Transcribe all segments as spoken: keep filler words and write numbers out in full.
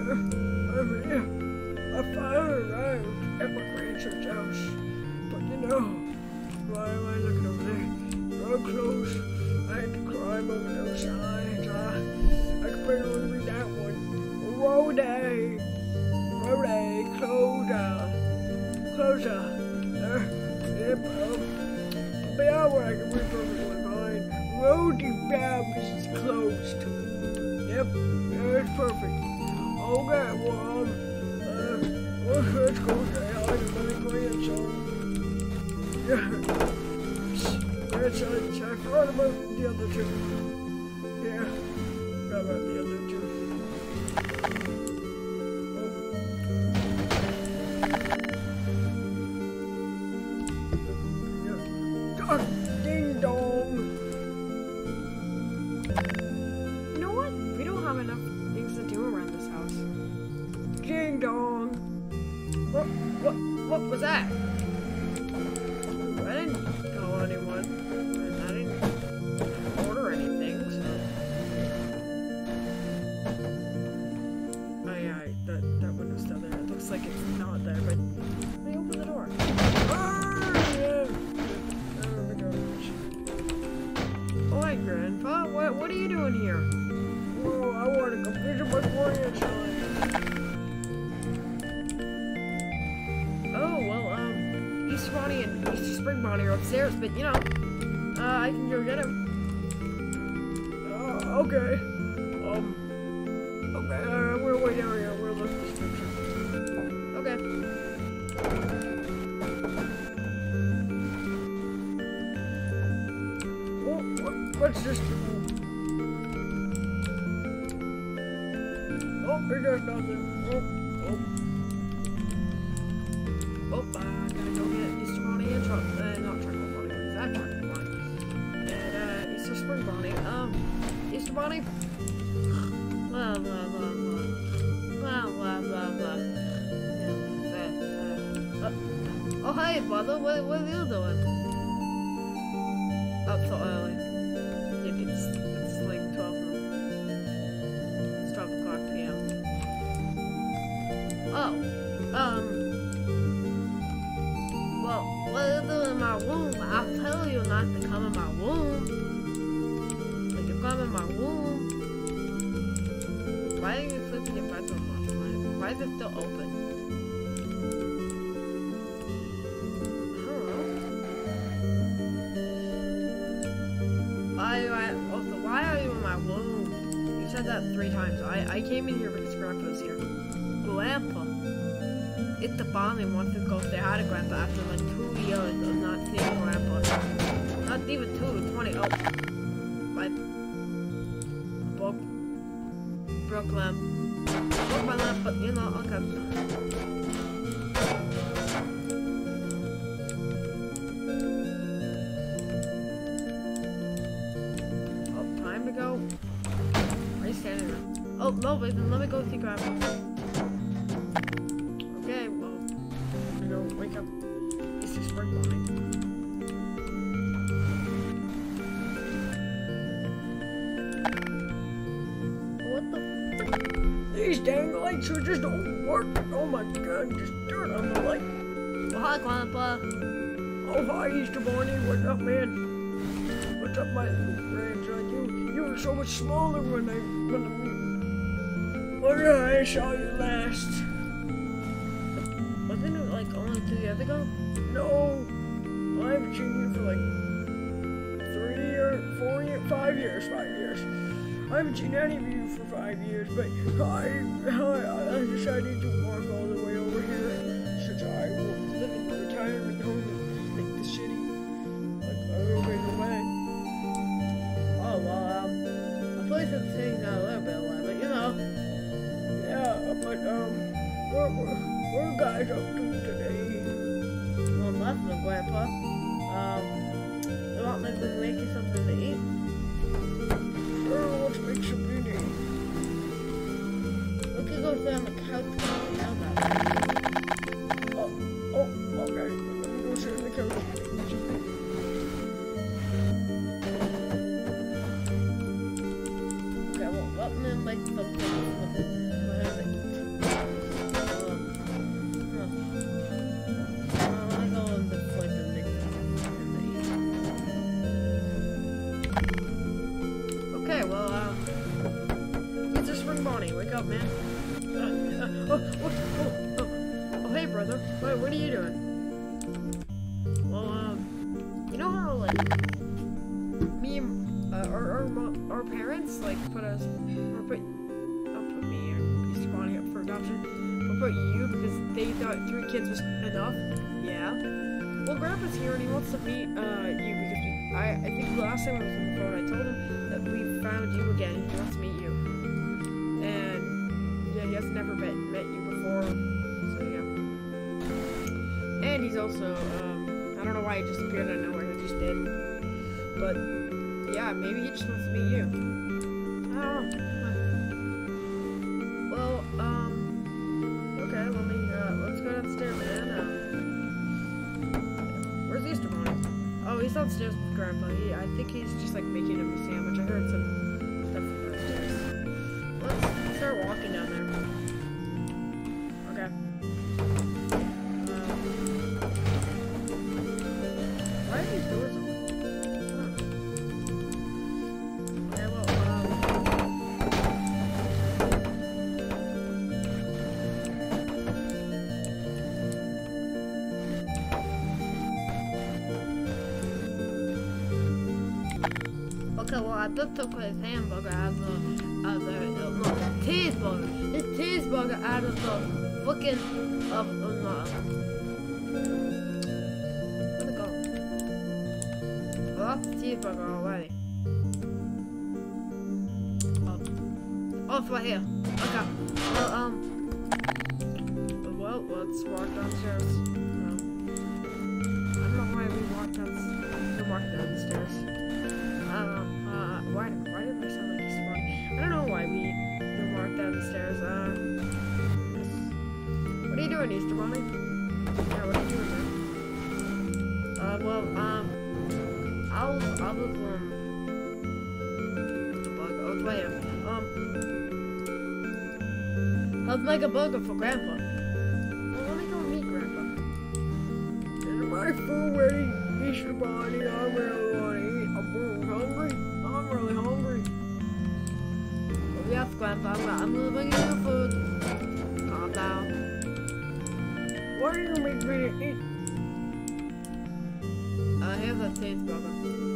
I'm here. I finally arrived at my grandson's house. But you know, why am I looking over there? Road closed. I had to climb over those signs. I, I could barely read that one. Road A. Road A. Closed. Uh, closed. Uh, there. Yep. Um, yeah, where I can read perfectly fine. Road to Babs is closed. Yep. Yeah, it's perfect. Okay, well, um, uh, well, let's go say hi to my grandson. Yeah. Grandson, I forgot about the other two. Yeah, forgot about the other two. Oh. Yeah. Ding dong. You know what? We don't have enough things to do around this house. Ding dong. What? What? What was that? I didn't call anyone. And I didn't order anything, so. Oh yeah, that that window's still there. It looks like it's not there, but let me open the door. Ah, yeah. Oh my gosh. Oh hi, Grandpa. What what are you doing here? Well, I want to go visit my grandson. Oh well, um, Easter Bonnie and Easter Spring Bonnie are upstairs, but you know, uh, I can go get him. Uh, okay. Um. Okay, uh, we're way down here. We're looking at this picture. Okay. Oh, what, what's this? Oh, there's nothing. Oh, oh. Oh, I gotta go get Easter Bonnie and Truck, uh, not Truckle Bonnie, that Truckle Bonnie. And, uh, Easter Spring Bonnie. Um, Easter Bonnie? Blah, blah, blah, blah. Blah, blah, blah, blah. Yeah, uh, uh, oh, hey, brother, what, what are you doing? Up so early. It, it's, it's like twelve now. It's twelve o'clock p m Oh, um... Well, what are you doing in my room? I'll tell you not to come in my room. But you come in my room. Why didn't you sleep in your bedroom last night? Why is it still open? I don't know. Why are you at, also, why are you in my room? You said that three times. I, I came in here because Grandpa's here. Grandpa. It's the Bonnie wants to go say hi to Grandpa after like two years of not seeing Grandpa. Not even two, twenty. Oh. Right. Broke. Broke lamp. Broke my lamp, but you know, okay. Oh, time to go. Why are you standing there? Oh, no, wait, let me go see Grandpa. Okay, well, I'm gonna go wake up Easter Spring Bonnie. What the frick? These dang lights are just don't work. Oh my god, just turn on the light. Well, hi, Grandpa. Oh, hi, Easter Bonnie. What's up, man? What's up, my grandson? You, you were so much smaller when I, when I, when I saw you last. Wasn't it like only two years ago? No, I haven't seen you for like three or four years, five years, five years. I haven't seen any of you for five years, but I, I, I decided to walk all the way over here since I was living in a retirement home in like the city, like a little bit away. Oh, well, um, the place in the city's not a little bit away, but you know. Yeah, but um, what, what, what are you guys up to today? Well, nothing, Grandpa. Um, you want me to make you something to eat? Sure, let's make some dinner. We could go sit on the couch now that. Oh, oh, okay. Let me go sit on the couch. Okay, well, let me make something with it. Bonnie, wake up, man. Uh, uh, oh, oh, oh, oh, oh, hey, brother. What, what are you doing? Well, um, you know how, like, me and, uh, our, our, our parents, like, put us, or put, I'll put me and Easter Bonnie up for adoption, but put you because they thought three kids was enough? Yeah. Well, Grandpa's here and he wants to meet, uh, you because we, I, I think the last time I was on the phone, I told him that we found you again and he wants to meet you. And, yeah, he has never met, met you before, so, yeah. And he's also, um, I don't know why he just appeared out of nowhere, he just did. But, yeah, maybe he just wants to meet you. I don't know. Well, um, okay, let me, uh, let's go downstairs, man. Um, where's Easter Bonnie? Oh, he's downstairs with Grandpa. He, I think he's just, like, making him a sandwich. I heard some stuff from downstairs. Let's start walking down there. Okay. Um, why are these doors open? Okay, well, um... Okay, well, I just took his hamburger out of the, out of the, uh, no, cheeseburger, his cheeseburger out of the fucking, uh, uh, no, where'd it go? I lost the cheeseburger already. Oh, oh, it's right here. Okay, well, um, well, let's walk downstairs. Um, I don't know why we walked downstairs, we walked downstairs. I don't know. Uh, why, why did I sound like Easter Bonnie? I don't know why we, we walked down the stairs. Uh, what are you doing, Easter Bonnie? Yeah, what are you doing there? Uh, well, um, I'll, I'll look, um, the bug. Oh, it's right here. Um, I'll make a burger for Grandpa. Well, let me go meet Grandpa. Is my food ready, Easter Bonnie? I really want to eat. I'm really hungry. I'm really hungry. Well, yes, Grandpa, I'm, I'm gonna bring you your food. Calm down. What do you make me to eat? Uh, here's a cheeseburger.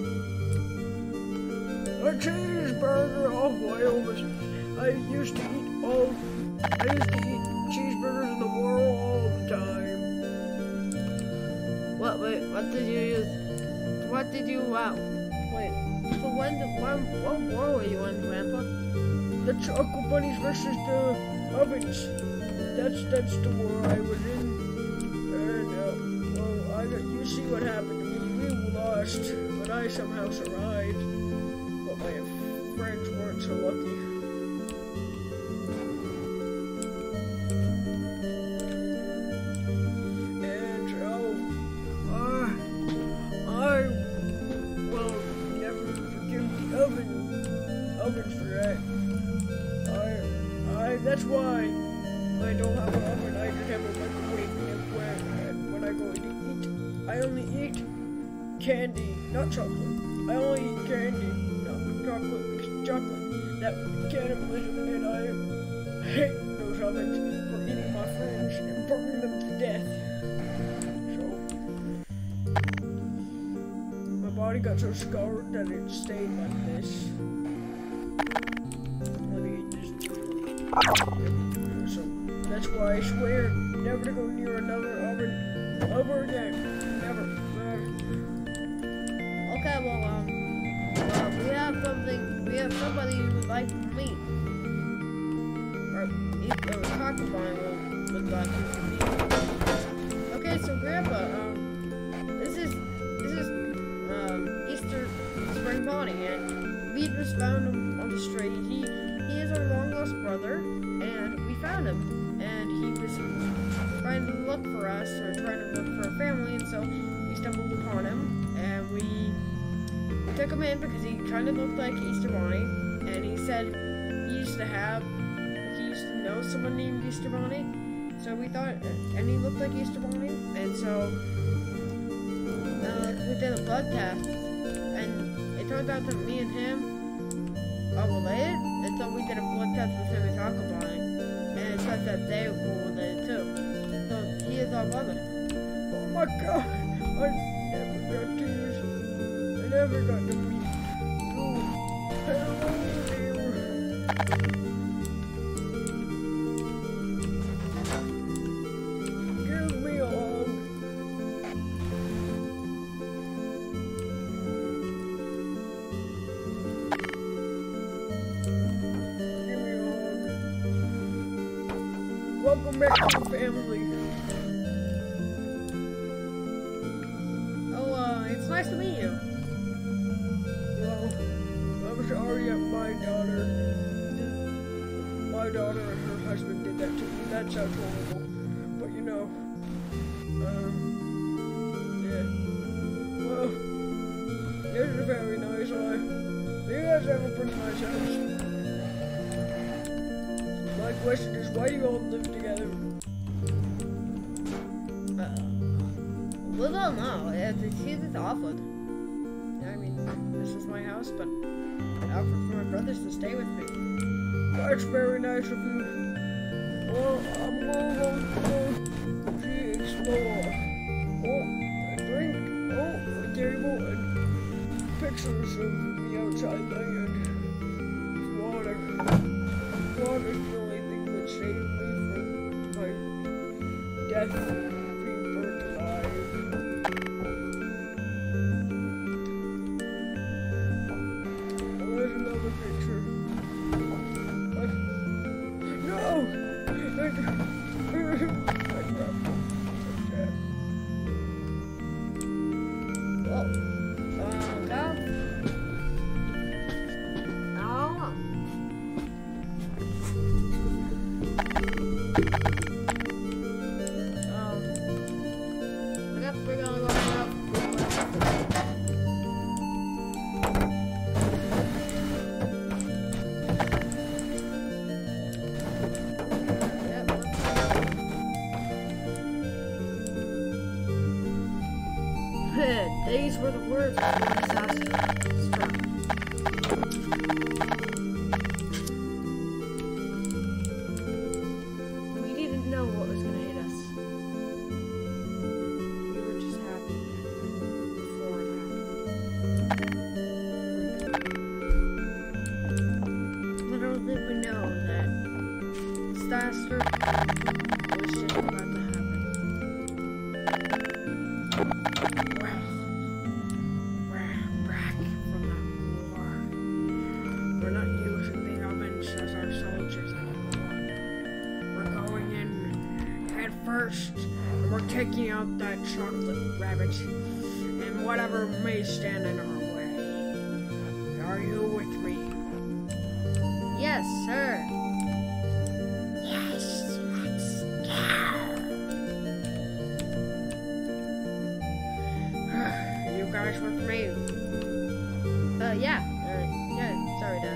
A cheeseburger? Oh, I almost... I used to eat all... I used to eat cheeseburgers in the world all the time. What, wait, what did you use? What did you, wow. Wait, so when, the, when, what war were you in, Grandpa? The Chocolate Bunnies versus the Ovens. That's that's the war I was in. And, uh, well, I got, you see what happened to me. We lost, but I somehow survived. But my friends weren't so lucky. And, oh, uh, I will never forgive the oven, oven for that. I, I, that's why I don't have an oven. I just have a microwave, and when, and when I go to eat, I only eat candy, not chocolate. I only eat candy, not chocolate, because chocolate, that would be cannibalism, and I hate those ovens for eating my friends and burning them to death. So, my body got so scarred that it stayed like this. Let me eat this. So, that's why I swear never to go near another oven ever again. Never. Never. Okay, well, um, uh, we have something, we have somebody you would like to meet. Or, or Chocolate Bonnie would, would like you to meet. Okay, so Grandpa, um, this is, this is, um, Easter Spring Bonnie, and we just found him on the street. He, he is our long lost brother, and we found him, and he was trying to look for us, or trying to look for a family, and so we stumbled upon him, and we took him in because he kind of looked like Easter Bonnie, and he said he used to have, he used to know someone named Easter Bonnie, so we thought, and he looked like Easter Bonnie, and so uh, we did a blood test, and it turns out that me and him Oh, related? It said we did a blood test with him and Taco Bonnie. And it says that they were related too. So he is our brother. Oh my god, I never got to use, I never got to meet you. Hello there. Give me a hug. Give me a hug. Welcome back to the family. It's nice to meet you. Well, I'm sorry that my daughter, my daughter and her husband did that to me. That sounds horrible. But you know, um, yeah. Well, this is a very nice life. You guys have a pretty nice house. My question is, why do you all live together? We don't know. It's, it's awful. I mean, this is my house, but I offered for my brothers to stay with me. That's very nice of you. Well, I'm going to go to explore. Oh, a drink. Oh, a table and pictures of the outside land. Water. Water's the only thing that saved me from my death. These were the words of the disaster struck. We didn't know what was going to hit us. We were just happy before it happened. Little did we know that disaster was just about to happen. First, and we're taking out that chocolate rabbit and whatever may stand in our way. Are you with me? Yes, sir. Yes, let's go. You guys with me? Uh, yeah. Uh, yeah, sorry, Dad.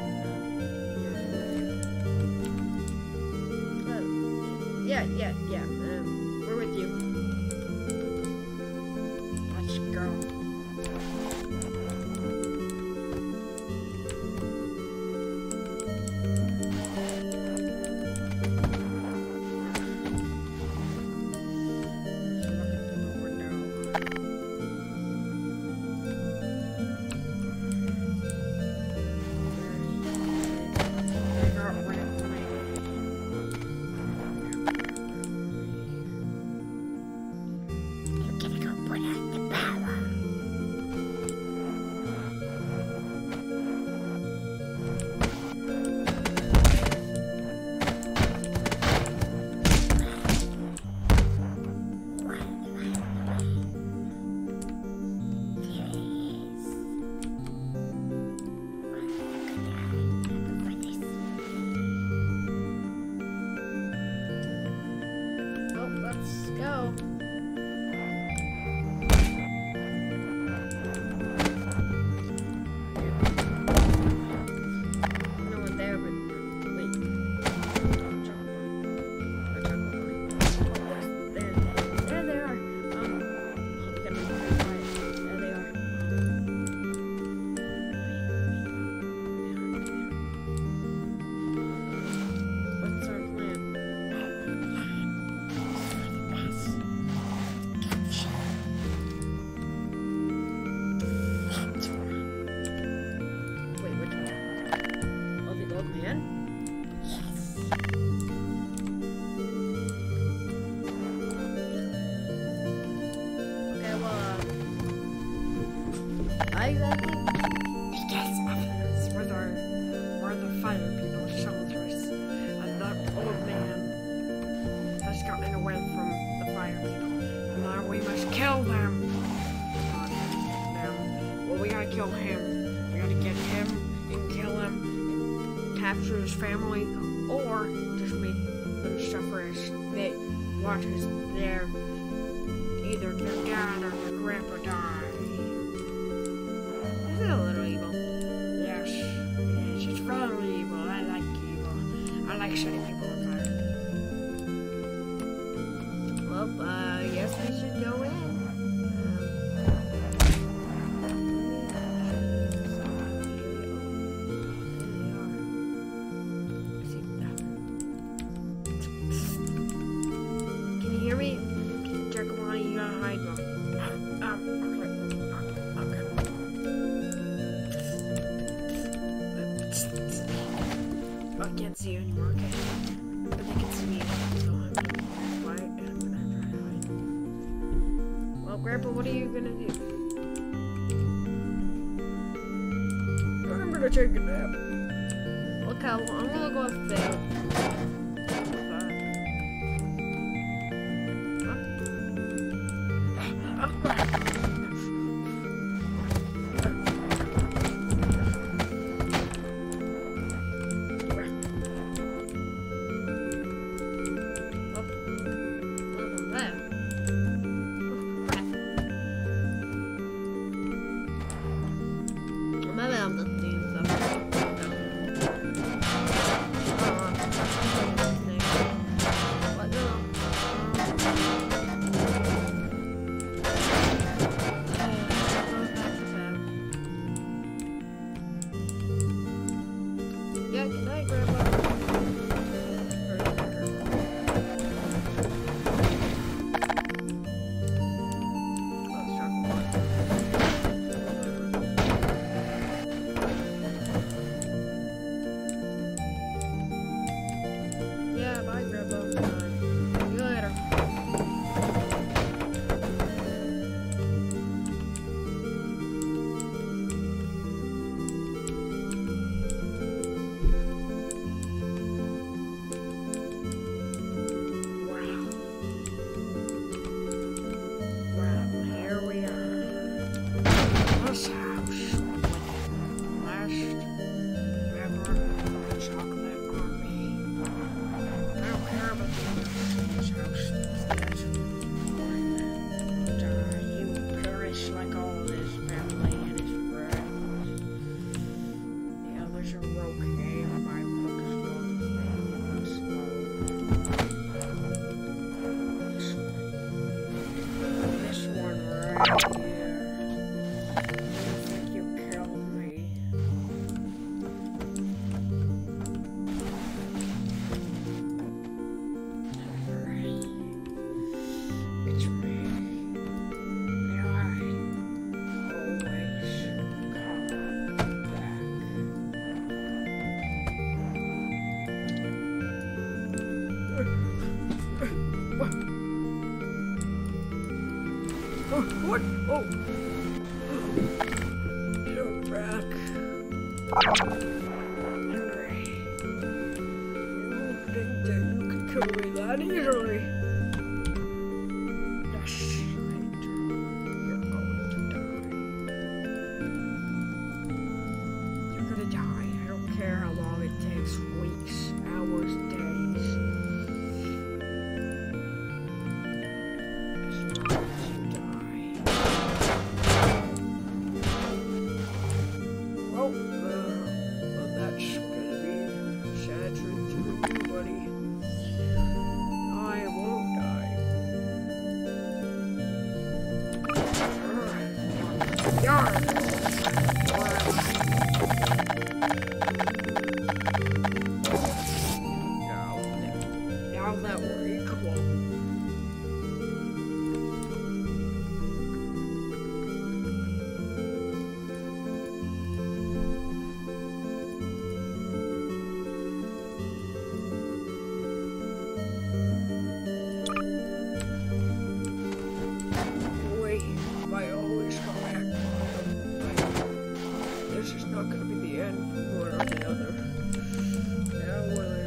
Uh, yeah, yeah, yeah. We're with you. Let's go. kill them. Them. Well, we gotta kill him. We gotta get him and kill him and capture his family, or just make them suffer as they watch as their either their dad or their grandpa die. Is it a little evil? Yes, it is. It's really evil. I like evil. I like setting people on fire. Well, uh, I guess we should go in. Hear me? Jackalani, you gotta hide now. Um, okay. Okay. I can't see you anymore, okay? But they can see me. So I'm gonna be quiet and I'm gonna try to hide. Well, Grandpa, what are you gonna do? I'm gonna take a nap. Okay, well, I'm gonna go upstairs. What? Oh! You're back. Henry. You think that you could kill me that easily? Yes, I do. You're going to die. You're gonna die. I don't care how long it takes. Weeks, hours, days.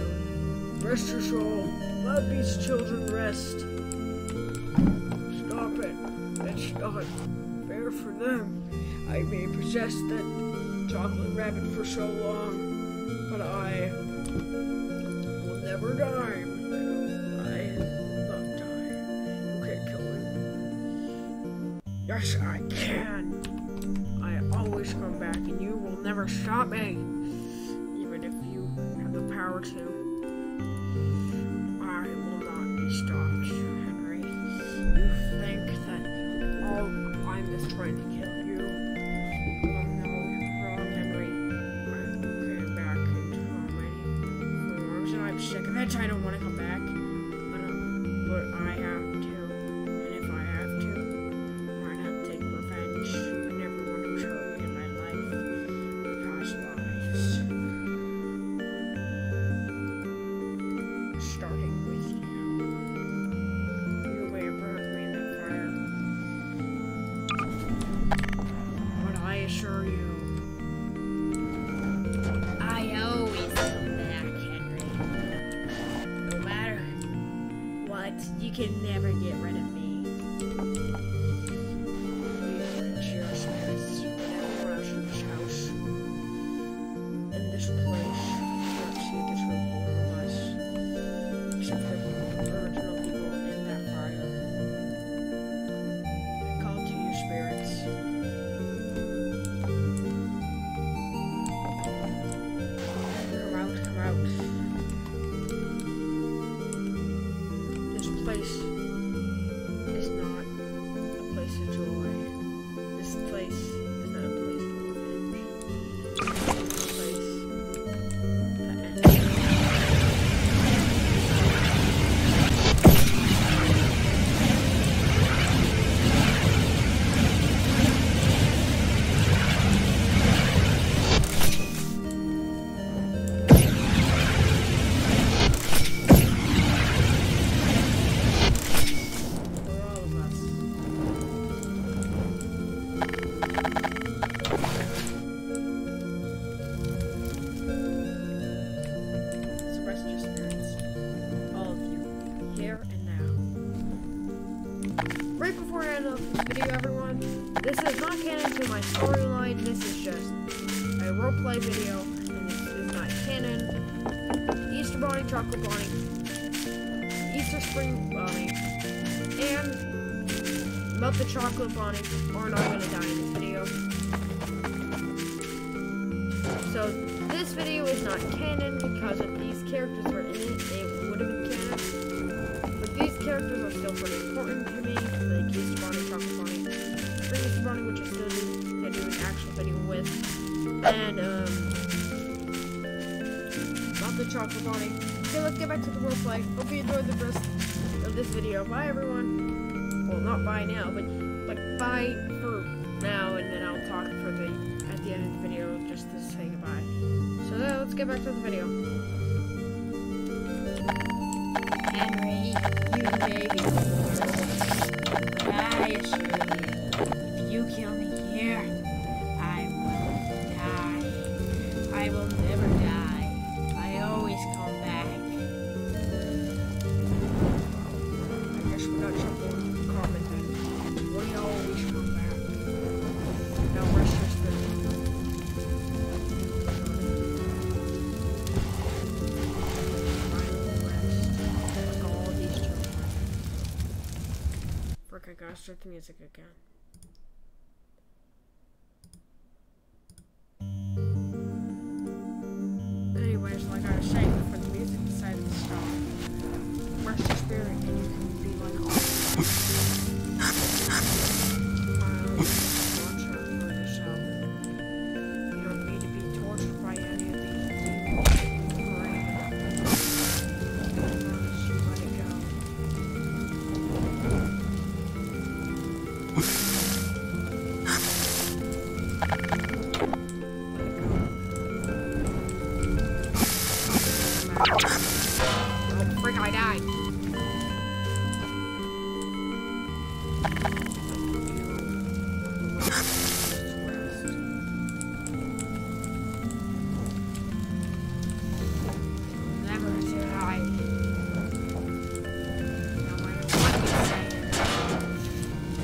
Rest your soul. Let these children rest. Stop it. It's not fair for them. I may possess that chocolate rabbit for so long, but I will never die. I will not die. You can't kill me. Yes, I can. I always come back, and you will never stop me, even if you have the power to. I will not be stopped, Henry. You think that all I'm just trying to kill you? Oh no, you're wrong, Henry. I came back into my forms, and I'm sick of it. I don't want to come back, but, um, but I have to. And if I have to, why not take revenge on everyone who's hurt me in my life, past lives, starting with you. You may have burned me in that fire, but I assure you, I always come back, Henry. No matter what, you can never get rid of me. it's your spirits and everyone else in this house, in this place. You can't see this room for us, except for the original people in that fire. I call to you, spirits. Come out, come out. This place is not a place of joy. This place is not a place for revenge. It's a place that ends. For all of us. So rest your spirits, all of you, here and now. Right before I end off this video, everyone, this is not canon to my storyline. This is just a roleplay video, and this is not canon. Easter Bunny, Chocolate Bunny, Easter Spring Bunny, and Melted Chocolate Bunny are not going to die in this video. So this video is not canon because if these characters were in it, it would have been canon. But these characters are still pretty important to me, like Easter Bunny, Chocolate Bunny, Spring Easter Bunny, which I still do, I do an actual video with, and um, Melted Chocolate Bunny. Okay, let's get back to the roleplay. Hope you enjoyed the rest of this video. Bye, everyone. Well, not bye now, but like bye for now, and then I'll talk for the at the end of the video just to say goodbye. So uh, let's get back to the video. Henry, you may be forced, but I assure you, if you kill me here, I will die. I will never die. I always come back. I guess we got something in common then. We always come back. Now rest your spirit. Final rest. Like all these children. Frick, I gotta start the music again. Anyways, like I was saying before the music decided to stop, rest your spirit and you can be like all watch out for yourself. You don't need to be tortured by any of these demons. Right? As long as you let it go. Oh, frick, I died. Never die. No matter what you say.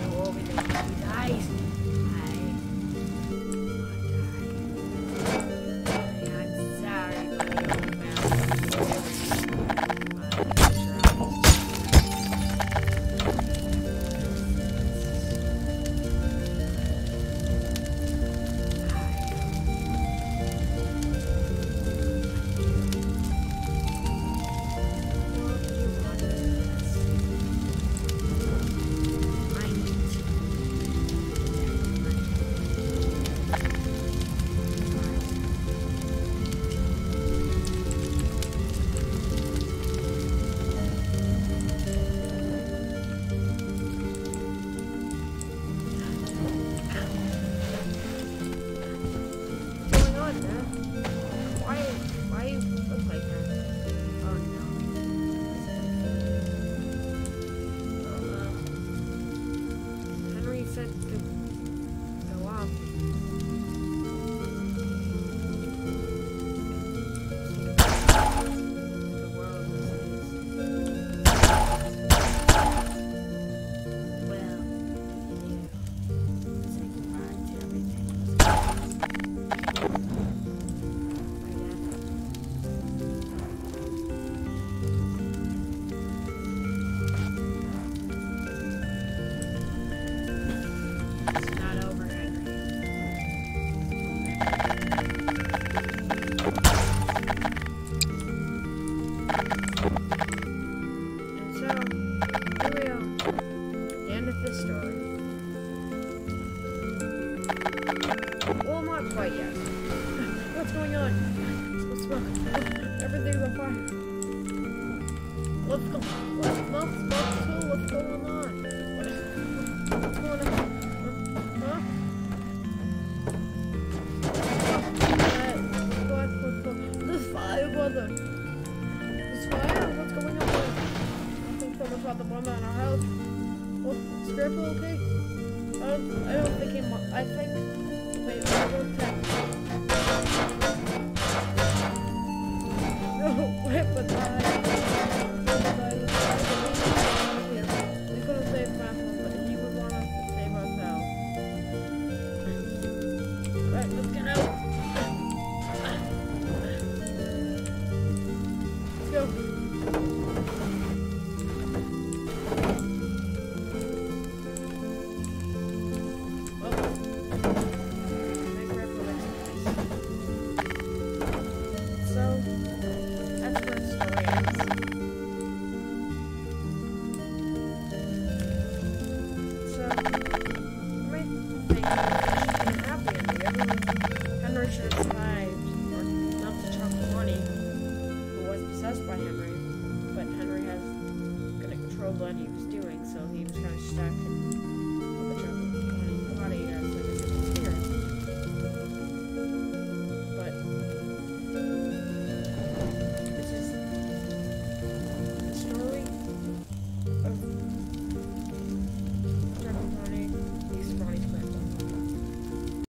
So, here we are. The end of this story. Well, not quite yet. What's going on? Let's smoke. Everything's on fire. Let's go. Let's not smoke too. What's going on? What, what's going on? Huh? What? What? What? This fire, brother. This fire? What's going on? Nothing's coming about the bomb in our house. Well, is Grandpa okay? I don't, I don't think he might. I think. Wait, I'll go check. No, wait, but I. We couldn't save Grandpa, but he would want us to save ourselves. Right, let's get out. Let's go. By Henry, but Henry has couldn't control what he was doing, so he was kind of stuck.